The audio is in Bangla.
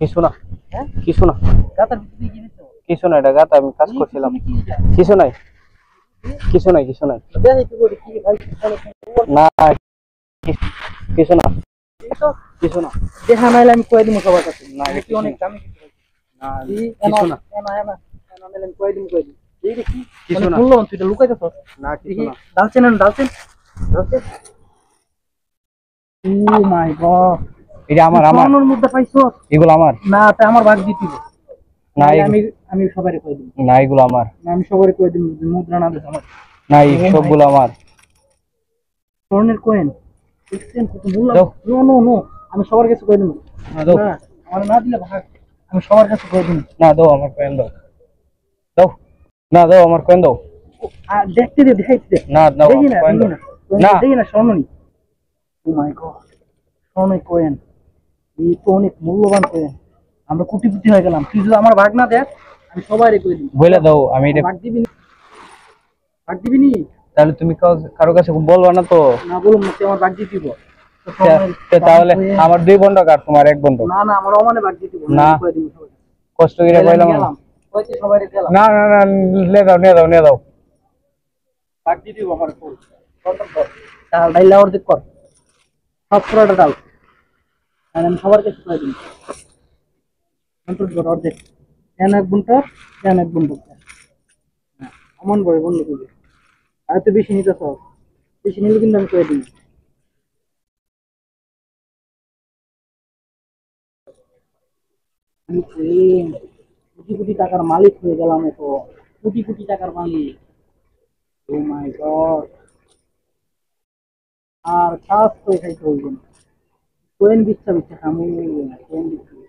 কিছু না, হ্যাঁ কিছু না, গাতার ভিতরে কি দিছো কিছু না, এটা গাতা, আমি কাজ করছিলাম। কি এটা কিছু নাই, কিছু নাই, কিছু নাই। দেখি কি করে কি ভাই না, কিছু না, তো কিছু না, দেখা নাইলে আমি কই দিমু সবার কাছে না, এটা কি কিছু অনেক না, দামি না, কিছু কিছু না, এনা এনা এনা নাইলে আমি কই দিমু এই দেখি কিছু অনেক না, মূল্যবান তুই এটা লুকাইতেছ না, কিছু দেখি না। ডালছেন ডালছেন ডালছেন ও মাই গড এটা আমার, আমার, স্বর্ণের মুদ্রা পাইছো এগুলো আমার। না তা আমার ভাগ দিতে না, নাইলে আমি আমি সবারই কই দিমু না, এগুলো আমার। না আমি সবারই কই দিমু যে মুদ্রা না দিছ আমার না, এই সবগুলো আমার। স্বর্ণের কয়েন দেখছেন কত মূল্য দাও। নো নো নো আমি সবার কাছে কই দিমু না, দাও। না আমার না দিলে ভাগ আমি সবার কাছে কই দিমু না, দাও আমার কয়েন দাও। দাও। না, দাও আমার কয়েন দাও। আর দেখতে দে দেখাইতে দে না, দাও দেখি আমার না কয়েন দেখি দাও। না না, দেখি না স্বর্ণ নি ও মাই গড স্বর্ণের কয়েন এই তো অনেক মূল্যবান কয়েন আমরা কোটিপতি হয়ে গেলাম তুই যদি আমার ভাগ না দেখ আমি সবারই কই দিমু বলে দাও, আমি এটা। ভাগ দিবি নি তাহলে তুমি কারো কাছে বলবা না তো? না বলুন না তুই আমার ভাগ দিয়ে দিব তো স্বর্ণের তাহলে কয়েন। আমার 2 বন্ধক আর তোমার 1 বন্ধক। না না আমার অমানে ভাগ দিয়ে দিব না, কই দিমু সবাই কষ্ট করে কইলাম। গেলাম কইতে সবারই গেলাম না, না, না, নিয়ে দাও, নিয়ে দাও, নিয়ে দাও। ভাগ দিয়ে দিব আমার ফুল ডাল ডাইলা অর্ধেক কর সব পুরোটা ডাল আর আমি সবার কাছে কই দিই অন্তর কর অর্ধেক কেন এক বুনটার কেন এক বুনটার অমন বড় বন্ধ করবে আর তো বেশি নিতে সব বেশি নিলে কিন্তু আমি কই দিই কোটি কোটি টাকার মালিক হয়ে গেলাম তো কোটি কোটি টাকার মালিক ও মাই গড আর কাজ করে খাইতে হইব না কোয়েন বিচ্ছা বিচ্ছা খামু কোয়েন বিচ্ছা